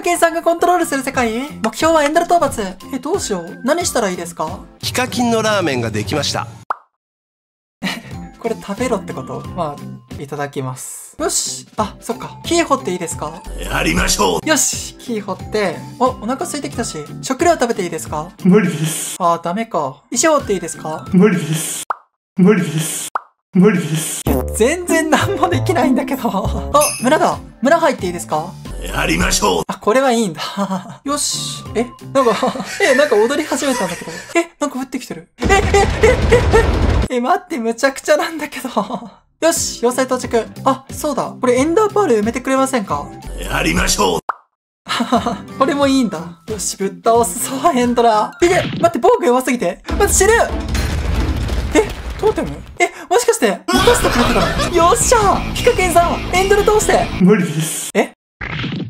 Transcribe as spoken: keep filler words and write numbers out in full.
ケンさんがコントロールする世界？目標はエンドル討伐。え、どうしよう。何したらいいですか？ ヒカキンのラーメンができました。 これ食べろってこと？まあ、いただきます。よし。あ、そっか。木掘っていいですか？ やりましょう。よし。木掘って。お、お腹空いてきたし。食料食べていいですか？ 無理です。 あー、ダメか。石掘っていいですか？ 無理です。無理です。無理です。 全然何もできないんだけど。あ、村だ。村入っていいですか？ やりましょう。 あ、これはいいんだ。よし。えなんか、え、なんか踊り始めたんだけど。え、なんか降ってきてる。え、え、え、え、え、え、待って、むちゃくちゃなんだけど。よし、要塞到着。あ、そうだ。これエンダーパール埋めてくれませんか？ やりましょう。 これもいいんだ。よし、ぶっ倒すぞ、エンドラ。いけ、待って、防具弱すぎて。待って、死ぬ。え、トーテム？え、もしかして、落としてくれたかな？よっしゃ！ヒカキンさん、エンドル通して。 無理です。 え